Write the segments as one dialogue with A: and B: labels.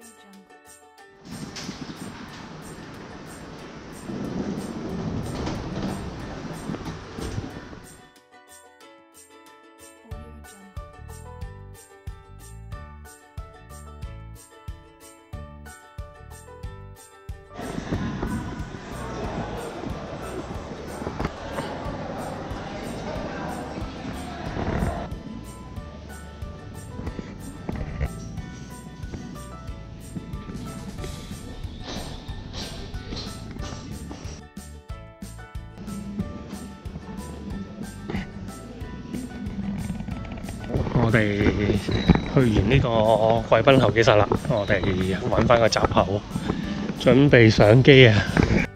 A: 我哋去完呢個貴賓候機室啦，我哋揾翻個閘口，準備上機啊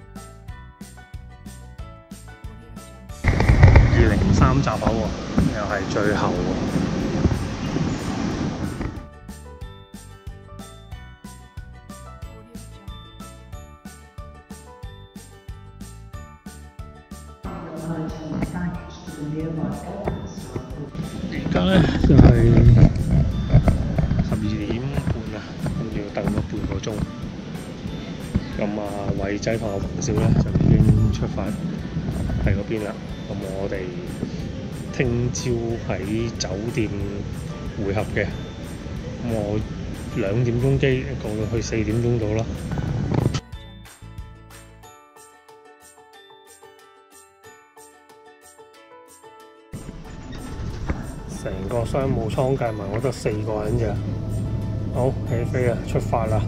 A: ！203閘口喎，又係最後喎。而家咧就係12點半啦，跟住要等咗半個鐘。咁啊，偉仔同阿宏少咧就已經出發喺嗰邊啦。咁我哋聽朝喺酒店會合嘅。咁我2點鐘機，過到去4點鐘到啦。成個商務艙計埋，我得4個人咋。好，起飛啦，出發啦！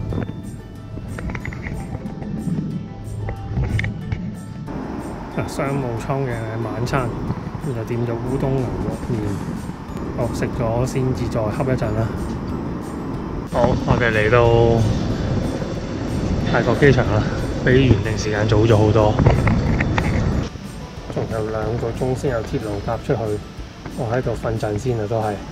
A: 商務艙嘅晚餐，就點咗烏冬牛肉麵。好，食咗先至再恰一陣啦。好，我哋嚟到泰國機場啦，比原定時間早咗好多，仲有2個鐘先有鐵路搭出去。我喺度瞓陣先啊，都係。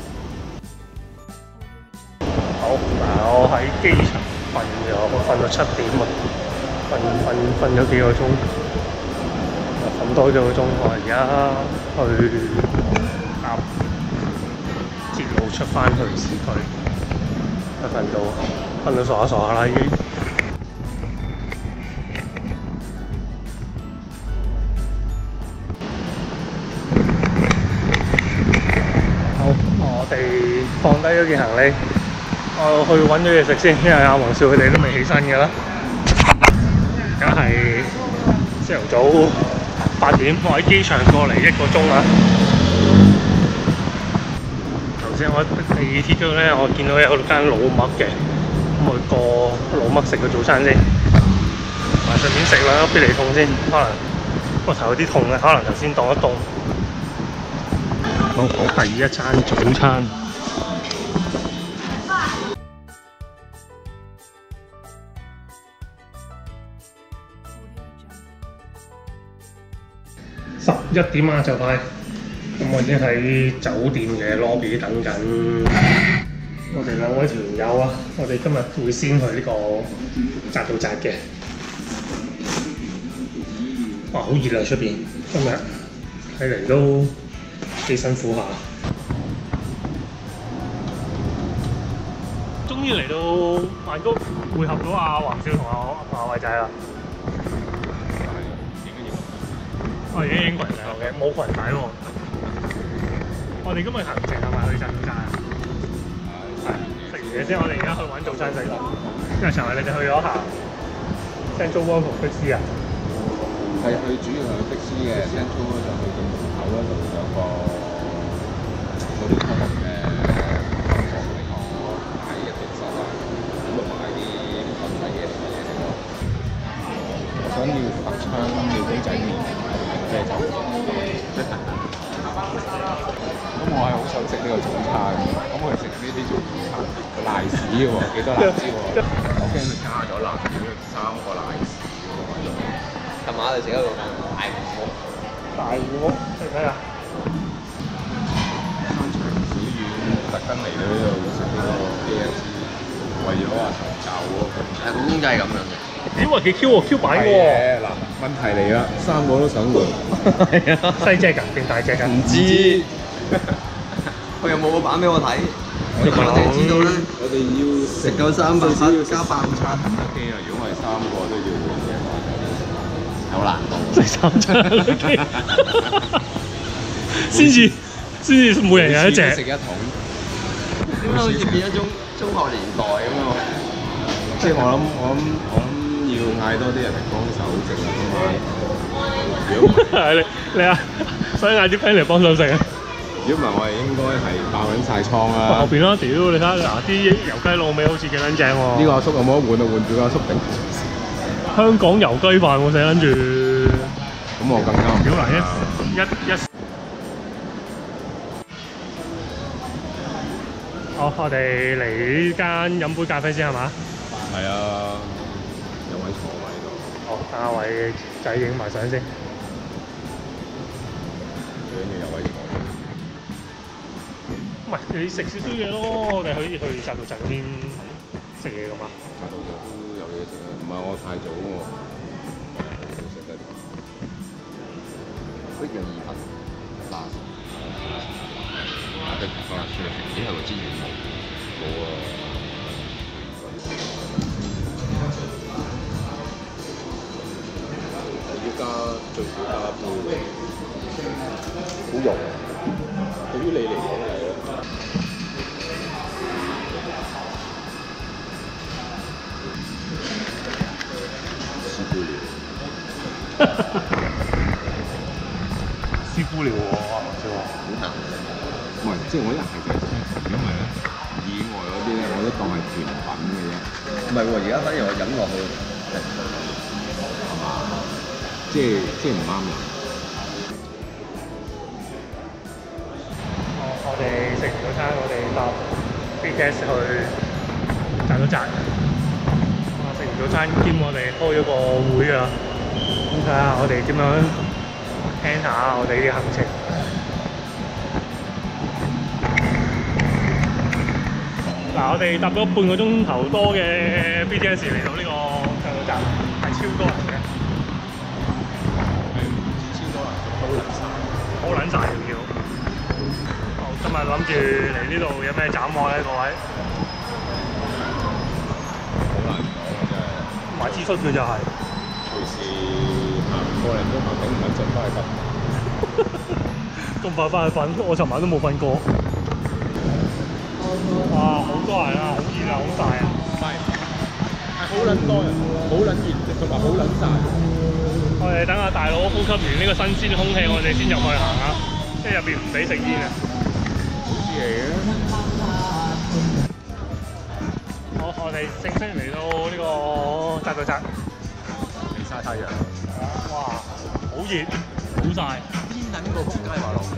A: 好，嗱，我喺機場瞓咗，我瞓到7點啊，瞓咗幾個鐘，瞓多咗個鐘。我而家去搭鐵路出翻去市區，瞓到傻下啦已經。我哋放低咗件行李，我去揾咗嘢食先，因為阿宏少佢哋都未起身㗎啦。而家係朝頭早8點，我喺機場過嚟1個鐘啦。頭先我地鐵嗰度咧，我見到有間老麥嘅，咁我過老麥食個早餐先，順便食兩粒必理痛先，可能個頭有啲痛嘅，可能頭先凍一凍。好，第一餐早餐。11點啊，就快。咁我已經喺酒店嘅 lobby 等緊我哋2位團友啊。我哋今日會先去呢個扎到扎嘅。哇，好熱啊出邊！今日睇嚟都幾辛苦下。終於嚟到曼谷會合到阿宏少同阿偉仔啦。我哋已經影群相嘅，冇群仔喎。我哋今日行程係咪去扎到扎啊？係。食完嘢先，我哋而家去揾早餐食啦。因為尋日你哋去咗行 Central World 同碧斯啊？
B: 係，佢主要係去碧斯嘅 Central 嗰度，去到門口嗰度有個嗰啲科學嘅科學嚟講，買一啲沙拉，咁就買啲粉底嘅嘢食咯。我想要白餐，要公仔麵，啤酒。咁我係好想食呢個早餐，咁我哋食呢啲早餐，賴屎嘅喎，幾多賴屎喎？我驚佢加咗辣椒，3個賴屎喎。琴晚我哋食一個大魚屋，
A: 睇唔睇啊？
B: 山長水遠，特登嚟到呢度食呢個 KFC， 為咗話尋找嗰個。係個公仔係咁樣嘅。
A: 點話幾 Q 喎 ？Q 版嘅喎。
B: 嗱，問題嚟啦，3個都想換。
A: 係啊，細隻㗎定大隻㗎？
C: 唔知。佢有冇個版俾我睇？ 我哋知道咧，
B: 我哋要
C: 食夠300加爆餐。
B: 肯德基啊！如果我哋3個都要換嘅話，有難度。
A: 食3餐肯德基，先至每人有一隻。
B: 食一桶。
C: 點解好似變咗中學年代咁啊？
B: 即係我諗要嗌多啲人嚟幫手整啊嘛。如果唔係
A: 你啊，所以嗌啲 friend 嚟幫手食啊！
B: 如果唔係，我哋應該係爆緊晒倉啦。
A: 後邊啦，屌你睇下嗱，啲油雞滷味好似幾撚正喎。
B: 呢個阿叔有冇得換啊？換住個阿叔頂。
A: 香港油雞飯我寫緊住。
B: 咁我更加唔
A: 屌嗱一。好，我哋嚟呢間飲杯咖啡先係嘛？
B: 係啊，有位坐位度。
A: 好，等阿偉仔影埋相先。
B: 最緊要有位坐。
A: 唔係，你食少少嘢咯，我哋可以去扎道站嗰邊食嘢噶嘛。
B: 扎道站都有嘢食啊，唔係我太早喎，食得。
C: 不容易品，辣。
B: 得講下先，因為我之前冇啊。要加最少加一杯，好溶。對於你嚟講係咯。師傅料。
A: 師傅料喎，即係話
C: 好淡。
B: 唔係，即係我一係就係如果唔係咧，以外嗰啲咧，我都當係甜品嘅啫。
C: 唔係喎，而家反而我飲落去，
B: 係嘛？即係唔啱飲。
A: 我哋食完早餐，我哋搭 BTS 去站咗站。食完早餐兼我哋開咗個會啊，咁睇下我哋點樣聽下我哋啲行程。嗱，我哋搭咗半個鐘頭多嘅 BTS 嚟到呢個站到站，係超多人嘅。
B: 超多人，
A: 好撚晒條橋。好，今日諗住嚟呢度有咩斬獲咧，各位？
B: 好難講啊！真係。
A: 買 T 恤佢就係、
B: 隨時行個零鐘頭頂唔緊陣翻去瞓。
A: 咁快翻去瞓，我尋晚都冇瞓過。哇！好多人啊，好熱啊，好大啊！
B: 係好撚多人，好撚熱，同埋好撚曬。
A: 我哋等下大佬呼吸完呢個新鮮空氣，我哋先入去行下，即係入邊唔俾食煙啊！
B: 好似嚟嘅。
A: 好，我哋正式嚟到呢個扎道扎，
B: 嚟曬太陽。
A: 哇！好熱，好曬。
C: 煙撚個仆街話落。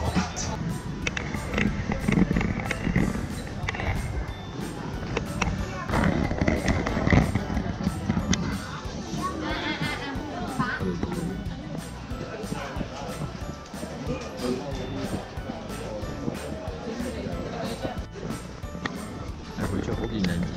C: 係佢着嗰件靚衣。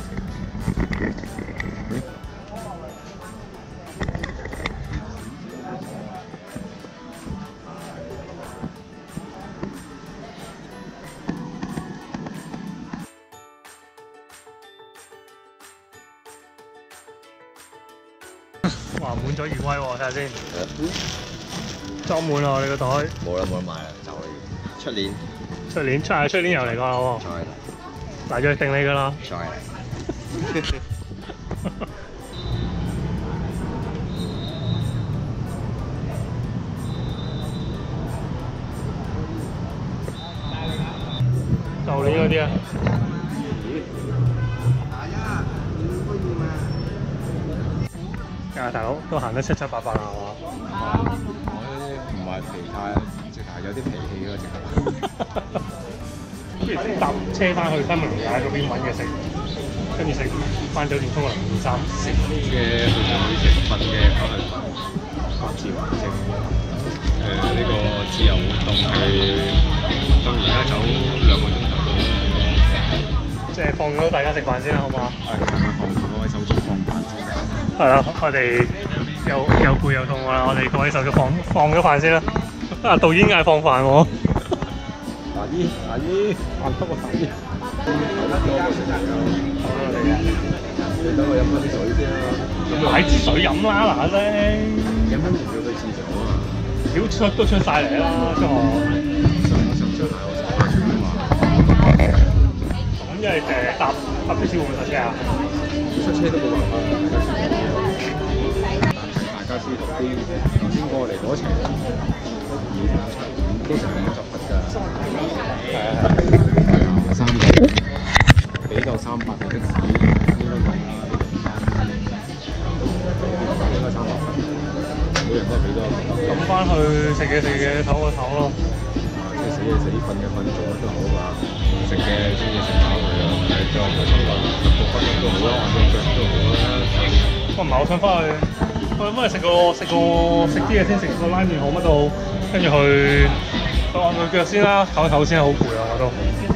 A: 哇！滿載而歸喎，睇下先。裝滿啦，你個袋。
C: 冇得買啦，走啦。出年
A: 出年又嚟過啦喎。
C: 再嚟，
A: 嗱，約定你㗎啦。
C: 再嚟。
A: 舊年嗰啲啊。啊，大佬都行得七七八八啦，係嘛？
B: 我呢啲唔係疲態，直係有啲脾氣咯，直係。
A: 不如搭車翻去昆明街嗰邊揾嘢食，跟住食翻酒店沖個涼換衫。
B: 食嘅去食，瞓嘅翻去瞓，各自為政。呢個自由活動係到而家走2個鐘頭到。
A: 即係放咗大家食飯先啦，好唔好啊？
B: 係，放各位手足放飯先。
A: 係啦，我哋又攰又肚餓啦，我哋各位手足放咗飯先啦。啊，導演嗌放飯喎。
B: 大姨，阿姨，飯得個阿姨。你等我飲翻啲水先啦。
A: 買支水飲啦，嗱聲。
B: 飲翻仲要去廁所啊！
A: 屌出都出晒嚟啦，出學。
B: 我想出嚟，我想翻出去嘛。
A: 咁即係搭的士會唔會塞車啊？
B: 塞車都冇辦法，大家舒服啲。頭先過嚟嗰程都成50匹㗎。係3個，俾夠300嘅的士應該夠啦。應該300匹，每人都係俾多。
A: 咁翻去食嘢唞個唞咯。
B: 即係死嘢死，瞓嘅瞓，做乜都好嘛。食嘅中意食飽佢啊，再唔係沖涼濕到骨都好啊，滑到腳都好啦。
A: 唔係，我想翻去食啲嘢先，食個拉麵好乜都好，跟住去按佢腳先啦，唞一唞先，好攰啊我都。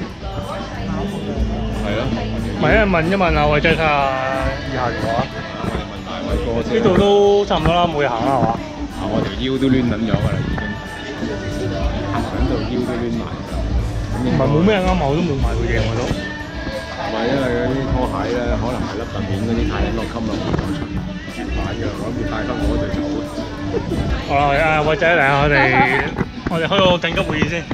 B: 係咯。
A: 唔係問一問阿偉仔睇下以下條話。
B: 我哋問大偉哥先。
A: 呢度都差唔多啦，冇嘢行啦係嘛？
B: 我條腰都攣撚咗㗎啦，已經。行緊度腰都攣埋㗎。
A: 唔係冇咩啱啊，我都冇買過嘢我都。
B: 唔係因為嗰啲拖鞋咧，可能係粒特面嗰啲太撚落襟落唔到出，絕版㗎，我諗住帶翻我對走。
A: 好啦，偉仔嚟啊，我哋開個緊急會議先。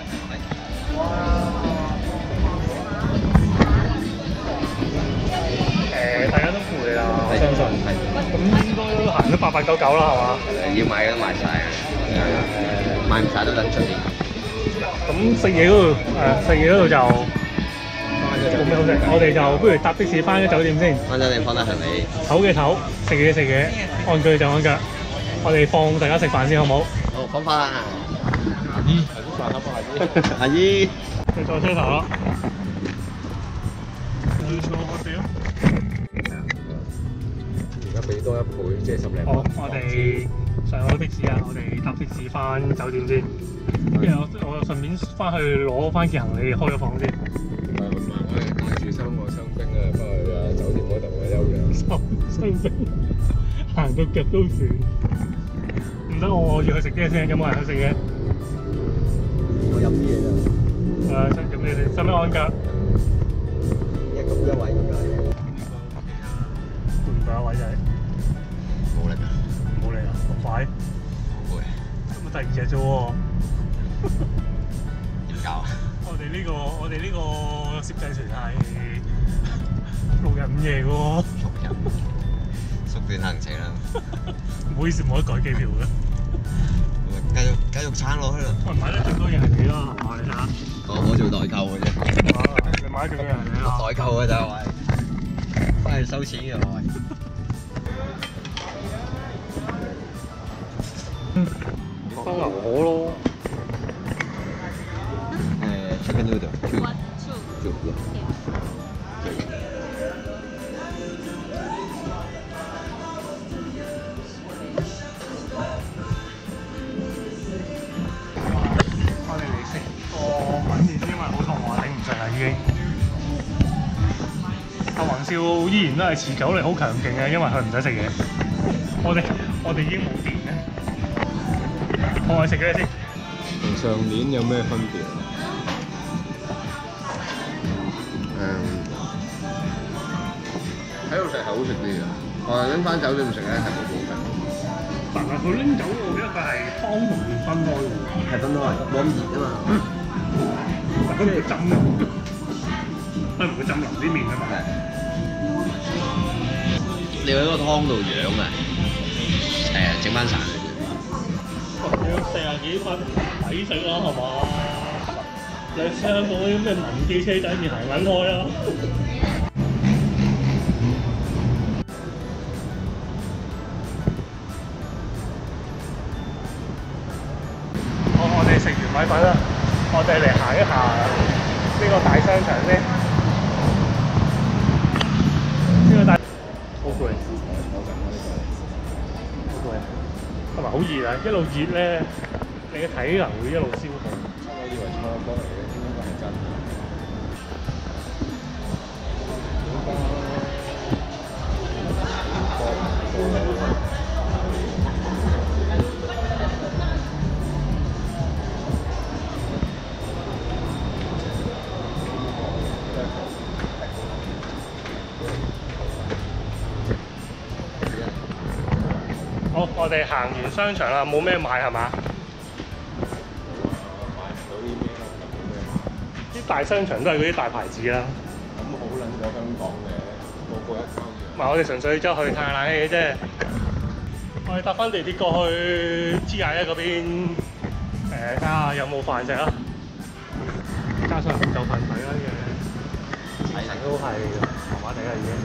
A: 大家都攰啦，我相信。咁應該都行咗8899啦，係嘛？
C: 要買嘅都買晒啊，買唔晒都等出年。
A: 咁食嘢嗰度就冇咩好食，我哋就不如搭的士翻咗酒店先。
C: 翻酒店放低行李。
A: 唞嘅唞，食嘢，按腳就按腳。我哋放大家食飯先好唔好？
C: 好，放飯啦。
B: 阿姨，係啲飯盒啊，
C: 阿姨。
A: 你坐車頭咯。要坐我哋咯。
B: 而家俾多1倍，即係10零蚊。
A: 好，我哋上咗的士啊，我哋搭的士翻酒店先。跟住我順便翻去攞翻件行李，開咗房先。
B: 唔係，我哋帶住3個傷兵啊，翻去酒店嗰度休養。
A: 傷兵行到腳都軟。唔得，我要去食啲嘢先。有冇人去食嘢？
C: 我飲啲嘢咋。
A: 飲啲嘢先。使唔使按腳？
C: 一位應該。
A: 攰唔攰啊，偉仔？
C: 冇力啊！
A: 冇嚟啊！咁快？
C: 好攰。
A: 咁第2日啫喎。
C: 點搞啊？
A: 我哋呢個攝製團係6日5夜嘅喎。
C: 6日。縮短行程啦。
A: 唔好意思，冇得改機票嘅。
C: 繼續撐落去啦。
A: 喂，買得最多嘢係你啦，係嘛？你睇下。
C: 我做代購嘅啫。
A: 你買得最多嘢係你啦。
C: 代購嘅咋喂？翻去收錢嘅喂。
A: 生牛河咯。
C: Chicken noodle two. Two.
A: 我哋嚟食個粉麵先，因為好肚餓，頂唔順啦已經。阿黃少依然都係持久力好強勁嘅，因為佢唔使食嘢。我哋已經冇電嘅。我哋食嘅先。
B: 同上年有咩分別？
C: 喺度食係好食啲嘅，我拎翻酒店食咧係冇好食。
A: 但係佢拎走，我記得佢係湯同麵分開嘅喎。
C: 係分開，冇咁熱啊嘛。
A: 但佢唔會浸嘅，佢唔會浸腍啲麵啊嘛。
C: 你喺個湯度養啊？整翻散佢。
A: 要40幾蚊抵食啦，係嘛？你香港嗰啲咩文記車仔麵行撚開啦！我哋食完米粉啦，我哋嚟行一下呢個大商場先。呢個大好攰，好攰，同埋好熱啊！一路熱咧，你嘅體能會一路消耗。
B: 我以為錯波嚟嘅，應該係真嘅。
A: 我哋行完商場啦，冇咩買係嘛？
B: 買唔到啲咩咯，就冇咩買。
A: 啲大商場都係嗰啲大牌子啦。
B: 咁好撚過香港嘅，個個一溝
A: 唔係，我哋純粹走去睇下冷氣嘅啫。我哋搭翻地鐵過去 G21嗰邊，睇下有冇飯食啦。加上唔夠飯睇啦嘅，精神都係麻麻地啦已經。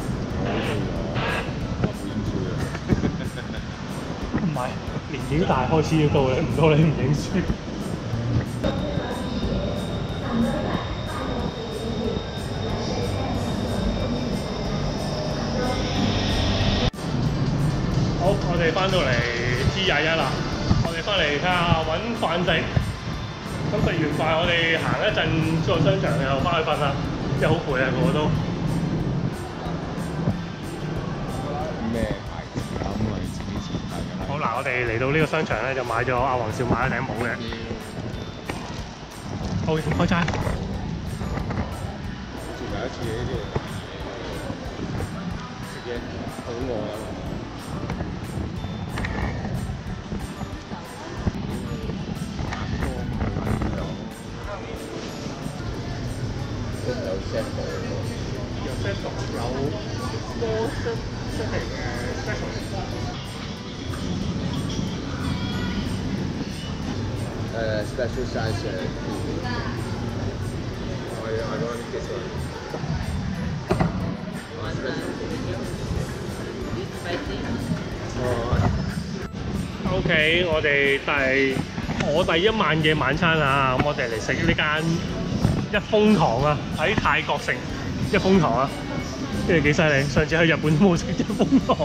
B: 我唔認輸啊！
A: 唔係年紀大開始要到你，唔到你唔認輸。好，我哋翻到嚟 G21啦，我哋翻嚟睇下揾飯食。咁食完飯，我哋行一陣個商場又翻去瞓啦，即係好攰啊，個個都。
B: 咩牌子啊？咁我哋自己設計㗎啦。
A: 好嗱，我哋嚟到呢個商場咧，就買咗阿黃少買咗頂帽嘅。好，開齋。
B: 最第一次呢啲食嘢好餓啊！有 set 到，
A: 有 set 到，有多 set 嚟嘅 special。
B: special size I want this one.
A: OK， 我哋第一晚嘅晚餐啊，咁我哋嚟食呢間一風堂啊，喺泰國食一風堂啊，跟住幾犀利！上次去日本都冇食一風堂，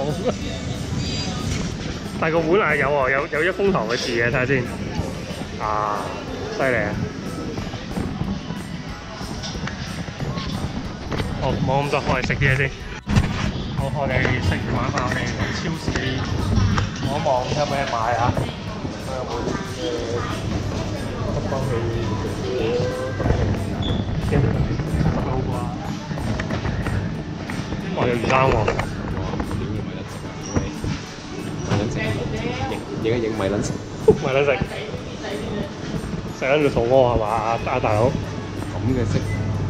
A: 但係個碗係有喎，有一風堂嘅字嘅，睇下先。啊，犀利啊！好，冇咁多，我哋食啲嘢先。好，我哋食完晚飯，我哋嚟超市望一望，睇有咩買啊？睇有冇北方嘅好啩？哦，有魚生喎。
B: 影咪撚食，
A: 咪撚食，食緊就肚屙係嘛？啊大佬，
B: 咁嘅色。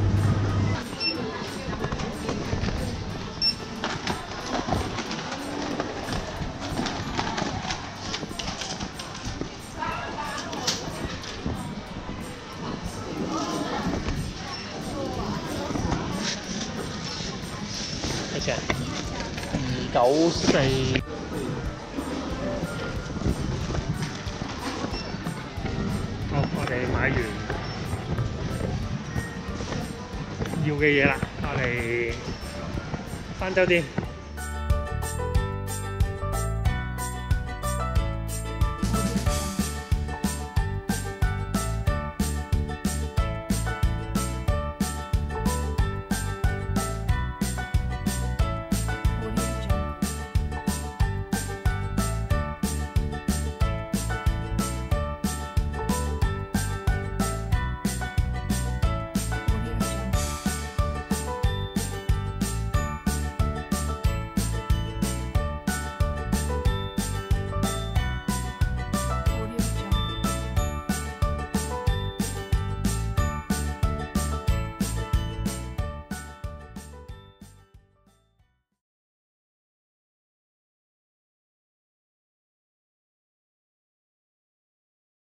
A: 幾錢？294。好，我哋買完要嘅嘢啦，我哋返酒店。